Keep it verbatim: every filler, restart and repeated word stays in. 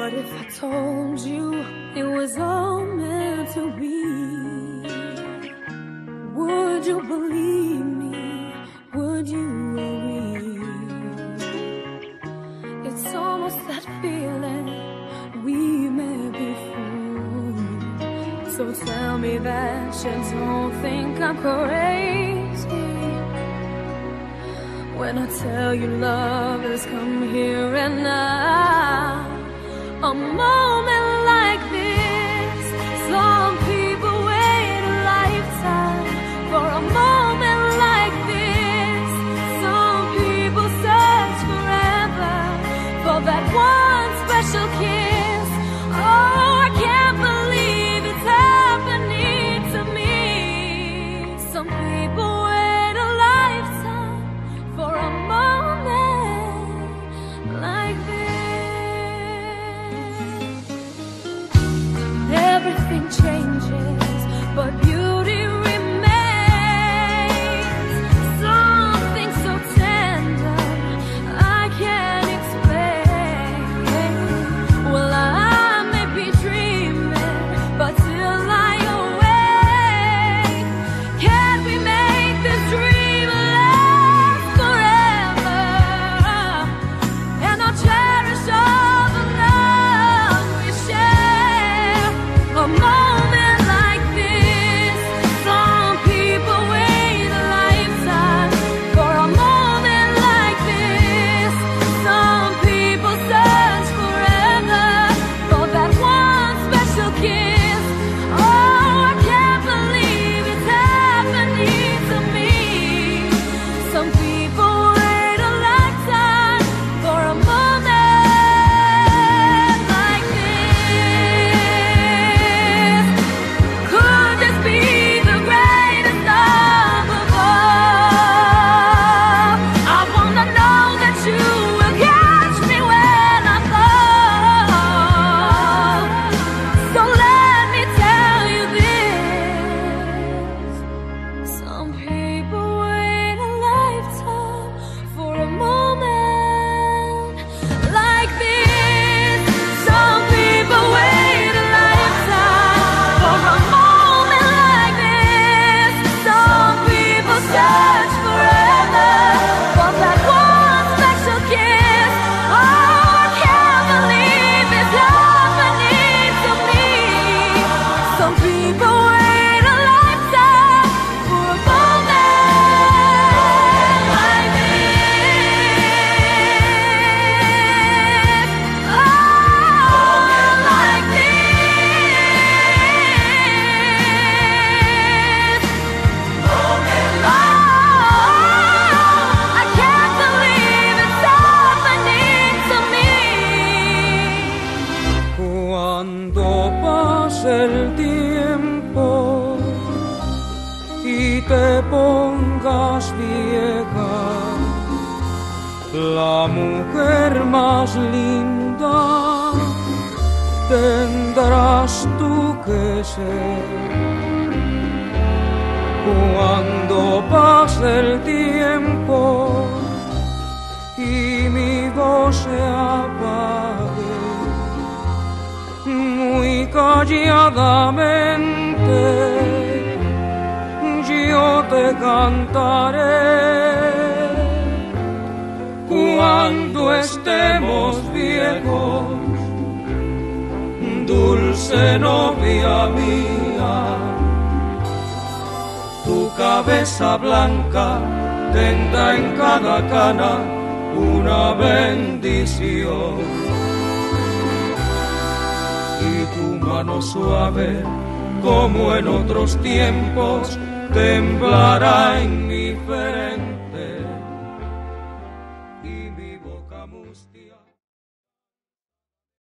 What if I told you it was all meant to be? Would you believe me? Would you agree? It's almost that feeling we may be fools. So tell me that you don't think I'm crazy when I tell you love has come here and now. A moment like this, some people wait a lifetime for a moment like this. Some people search forever for that one special kiss. Oh, I can't believe it's happening to me. Some people wait a lifetime for a moment like this. Everything changes, but beauty remains. Something so tender I can't explain. Well, I may be dreaming, but till I awake, can't we make this dream last forever? And I'll cherish all the love we share. A moment like this, some people wait a lifetime for a moment like this. Some people search forever for that one special kiss. Oh, I can't believe it's happening to me. Some people wait a lifetime for a moment like this. Could this be the greatest love of all? I wanna know that you will catch me when I fall. So let me tell you this. Some people wait a lifetime for a moment like this. Some people wait a lifetime for a moment like this. Some people search forever for that one special kiss. Oh, I can't believe it's happening to me. Some people wait a lifetime for a moment like this. Oh, like this. I can't believe it's happening to me. Cuando pase el tiempo y te pongas vieja, la mujer más linda tendrás tú que ser. Cuando pase el tiempo y mi voz se apague, muy calladamente yo te cantaré. Cuando estemos viejos, dulce novia mía, tu cabeza blanca tendrá en cada cana una bendición, y tu mano suave, como en otros tiempos, temblará en mi frente.